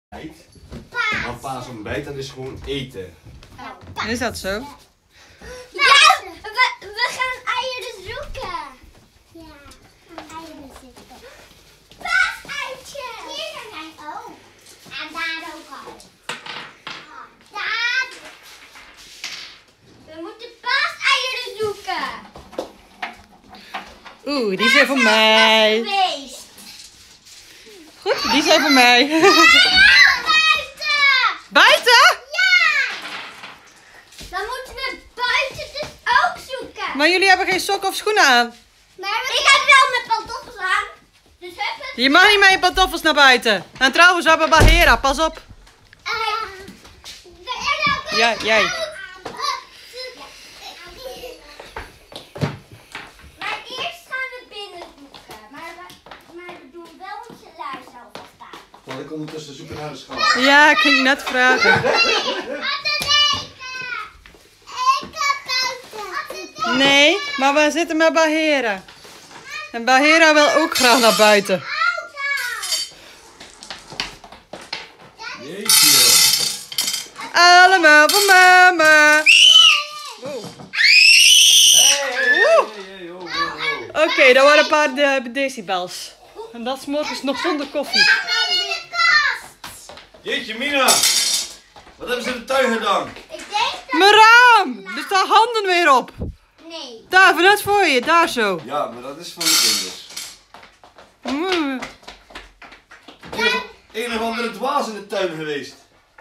Maar paas ontbijt, dat is gewoon eten. Is dat zo? Ja, we gaan eieren zoeken. Ja, eieren zoeken. Paaseitje. Hier zijn wij. Oh, en daar ook al. Daar. We moeten paaseieren zoeken. Oeh, die zijn voor mij. Geweest. Goed, die zijn voor mij. Buiten. Buiten? Ja. Dan moeten we buiten dus ook zoeken. Maar jullie hebben geen sokken of schoenen aan. Maar ik heb wel mijn pantoffels aan. Dus heb Je mag niet met je pantoffels naar buiten. En trouwens, we hebben Bahera, pas op. Ja, jij. Maar eerst gaan we binnen zoeken. Maar we doen wel onze luis alvast aan. Want ik ondertussen zoeken naar de schaal. Ja, ik ging net vragen. Nee, maar we zitten met Bahera. En Bahera wil ook graag naar buiten. Jeetje. Allemaal voor mama. Oké, dat waren een paar decibels. En dat is morgens nog zonder koffie. Jeetje, Mina. Wat hebben ze in de tuin gedaan? Ik denk dat... Mijn raam! Er staan handen weer op. Nee. Daar, vanuit voor je, daar zo. Ja, maar dat is van de kinders. Mm. Een of andere dwaas in de tuin geweest.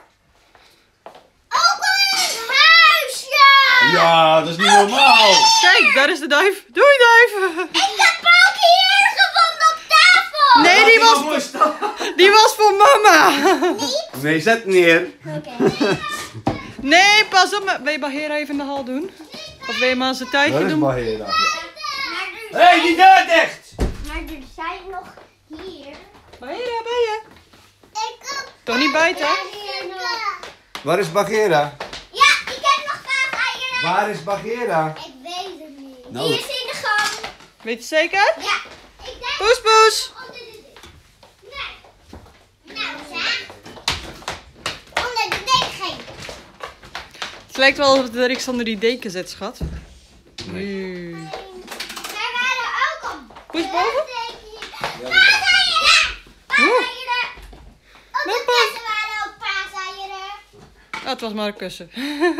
Ook al een huisje! Ja, dat is niet normaal. Kijk, daar is de duif. Doei duif! Ik heb ook hier gevonden op tafel! Nee, die was voor mama. Nee, zet neer. Oké. Nee, pas op. Wil je Bahera even in de hal doen? Of wil je maar eens een Waar tijdje is doen? Bahera? Maar Hé, die deur dicht! er zijn nog hier... Bahera, ben je? Ik heb... Toch niet buiten? Hier nog... Waar is Bahera? Ja, ik heb nog paaseieren! Waar is Bahera? Ik weet het niet. Nou. Die is in de gang. Weet je zeker? Ja. Ik denk... Poes, poes. Onder de dek. Nee. Nou, zeg. Onder de dek geen. Het lijkt wel alsof de Riks onder die deken zit, schat. Nee. Daar waren ook al. Poes boven? Paaseieren! Paaseieren! Op Met de kussen waren ook paaseieren. Oh, het was maar een kussen.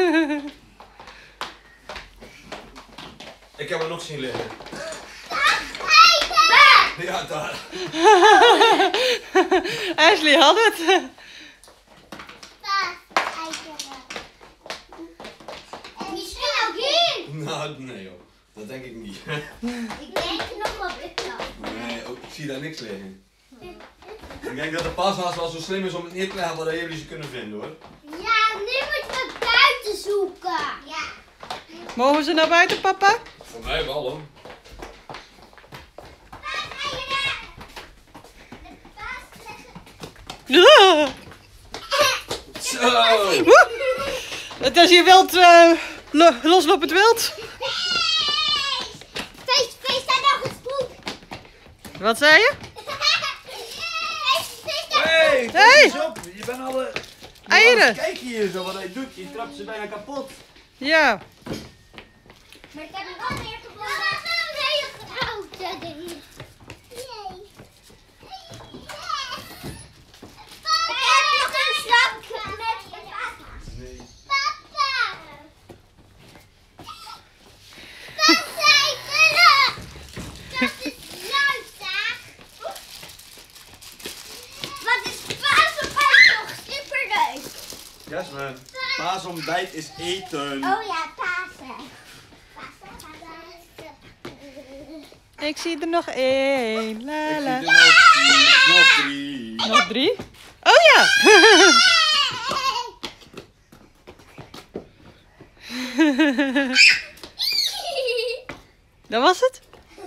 Ik heb er nog zien liggen. Eten! Ja, daar. Ashley had het. Paaseieren. En misschien ook hier. Nou, nee joh. Dat denk ik niet. Ik denk nog op het knop. Nee, ook, ik zie daar niks liggen. Ik denk dat de paashaas wel zo slim is om het neer te leggen waar jullie ze kunnen vinden hoor. Ja, nu moeten we buiten zoeken. Ja. Mogen ze naar buiten, papa? Voor mij wel hoor. Paaseieren. De paas Ja. Zo! Het is hier wild, loslopend wild. Feest, feest en nog eens spoed. Wat zei je? Hey, Hey! eens op. Je bent alle... Eieren. Kijk hier zo wat hij doet. Je trapt ze bijna kapot. Ja. Maar ik heb er wel meer gevonden. Een hele grote erin. Heb je nog een zak met je papa's? Nee. Papa! Paaseieren! Dat is luidzaak. Wat is paasontbijt toch superleuk? Jasmin, paasontbijt is eten. Oh ja, Pasen. Ik zie er nog één. La Ik la. zie er nog 3. Nog 3? Oh ja. Dat was het?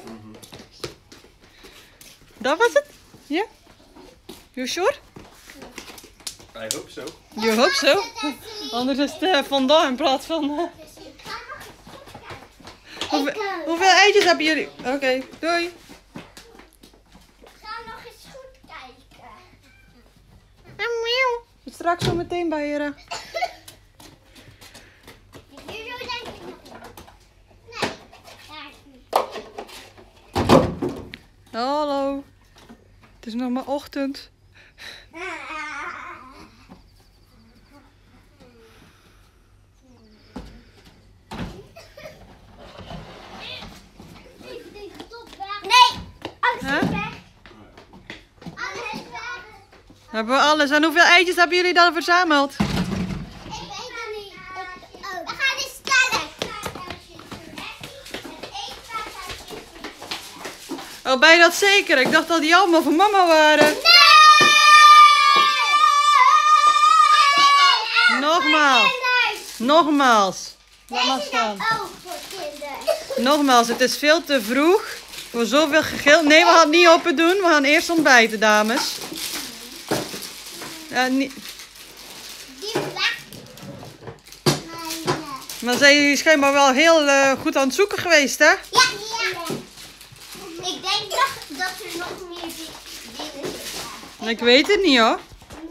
Dat was het? Ja? You sure? I hope so. You hope so. Anders is het vandaag in plaats van... Hoeveel eitjes hebben jullie? Oké, doei. Ga nog eens goed kijken. Miauw. Tot straks zo meteen, Bahira. Hier zo denk ik nog in. Nee, daar is niet. Hallo. Het is nog maar ochtend. Nee, alles Huh? is weg. Alles is weg. Hebben we alles. En hoeveel eitjes hebben jullie dan verzameld? Ik weet het niet. We gaan eens tellen. Oh, ben je dat zeker? Ik dacht dat die allemaal van mama waren. Nogmaals. Nogmaals. Laat maar staan. Ook voor kinderen. Nogmaals, het is veel te vroeg voor zoveel gegil. Nee, we gaan het niet open doen. We gaan eerst ontbijten, dames. Die weg. Maar zijn jullie schijnbaar wel heel goed aan het zoeken geweest, hè? Ja. Ik denk dat er nog meer dingen zitten. Ik weet het niet, hoor.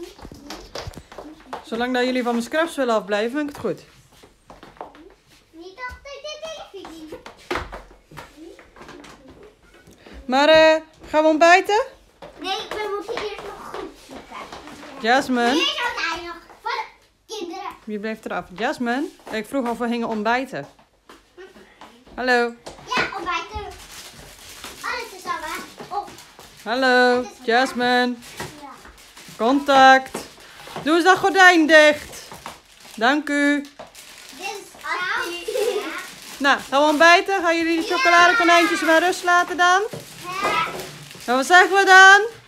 Zolang dat jullie van mijn scraps willen afblijven, vind ik het goed. Niet achter de televisie. Maar gaan we ontbijten? Nee, we moeten eerst nog goed zoeken. Jasmine, Hier zou hij nog voor de kinderen. wie blijft eraf? Jasmine, ik vroeg of we gingen ontbijten. Hallo. Ja, ontbijten. Alles tezamen. Op. Hallo, Jasmine. Ja. Contact. Doe eens dat gordijn dicht. Dank u. Dit is Asti. Nou, gaan we ontbijten? Gaan jullie de chocoladekonijntjes maar rust laten dan? Hè? En wat zeggen we dan?